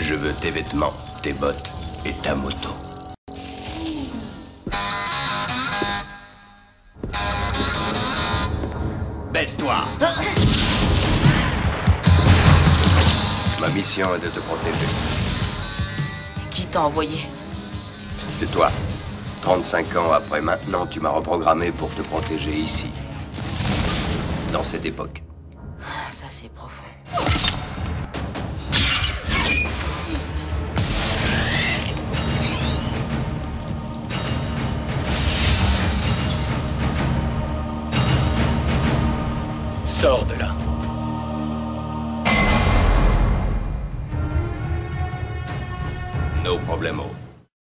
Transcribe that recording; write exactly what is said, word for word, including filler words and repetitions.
Je veux tes vêtements, tes bottes et ta moto. Baisse-toi! Ma mission est de te protéger. Qui t'a envoyé? C'est toi. trente-cinq ans après maintenant, tu m'as reprogrammé pour te protéger ici. Dans cette époque. Ça, c'est profond.